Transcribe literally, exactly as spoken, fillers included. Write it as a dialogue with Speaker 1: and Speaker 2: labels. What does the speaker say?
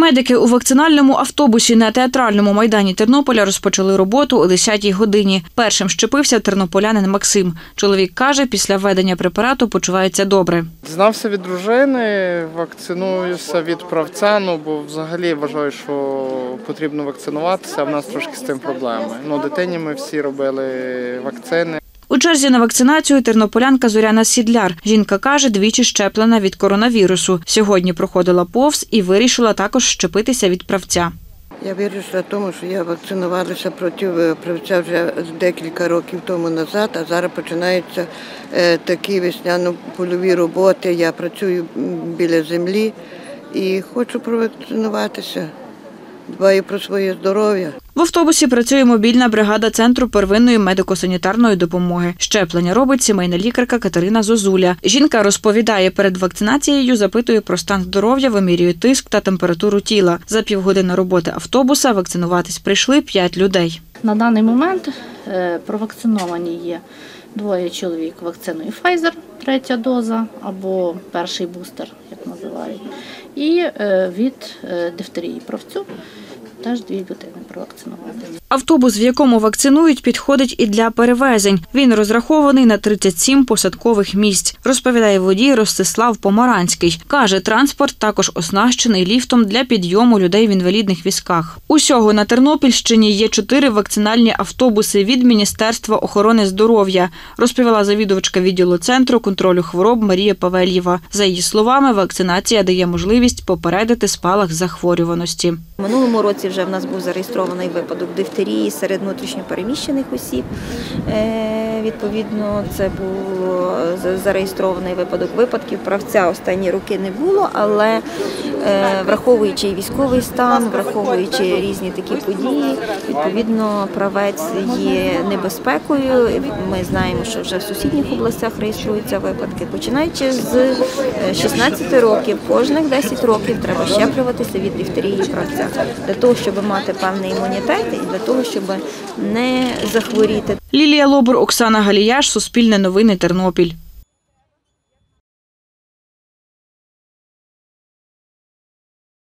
Speaker 1: Медики у вакцинальному автобусі на Театральному майдані Тернополя розпочали роботу о десятій годині. Першим щепився тернополянин Максим. Чоловік каже, після введення препарату почувається добре.
Speaker 2: Дізнався від дружини, вакцинуюся від правця, ну, бо взагалі вважаю, що потрібно вакцинуватися, а в нас трошки з цим проблеми. Ну, дитині ми всі робили вакцини.
Speaker 1: У черзі на вакцинацію тернополянка Зоряна Сідляр. Жінка каже, двічі щеплена від коронавірусу. Сьогодні проходила повз і вирішила також щепитися від правця.
Speaker 3: Я вирішила тому, що я вакцинувалася проти правця вже декілька років тому назад, а зараз починаються такі весняно-польові роботи. Я працюю біля землі і хочу провакцинуватися. Дбаю про своє здоров'я.
Speaker 1: В автобусі працює мобільна бригада Центру первинної медико-санітарної допомоги. Щеплення робить сімейна лікарка Катерина Зозуля. Жінка розповідає, перед вакцинацією запитує про стан здоров'я, вимірює тиск та температуру тіла. За півгодини роботи автобуса вакцинуватись прийшли п'ять людей.
Speaker 4: На даний момент провакциновані є двоє чоловік вакциною Pfizer, третя доза або перший бустер, як називають, і від дифтерії правцю теж дві людини провакцинувати.
Speaker 1: Автобус, в якому вакцинують, підходить і для перевезень. Він розрахований на тридцять сім посадкових місць, розповідає водій Ростислав Помаранський. Каже, транспорт також оснащений ліфтом для підйому людей в інвалідних візках. Усього на Тернопільщині є чотири вакцинальні автобуси від Міністерства охорони здоров'я, розповіла завідувачка відділу Центру контролю хвороб Марія Павельєва. За її словами, вакцинація дає можливість попередити спалах захворюваності.
Speaker 5: В минулому році вже в нас був зареєстрований випадок дифтерії серед внутрішньопереміщених осіб. Відповідно, це був зареєстрований випадок випадків. Правця останні роки не було, але враховуючи і військовий стан, враховуючи різні такі події, відповідно, правець є небезпекою. Ми знаємо, що вже в сусідніх областях реєструються випадки. Починаючи з шістнадцяти років, кожних десять років треба щеплюватися від дифтерії правця. Для того, щоб мати певний імунітет і для того, щоб не захворіти.
Speaker 1: Лілія Лобур, Оксана Галіяш, Суспільне новини, Тернопіль.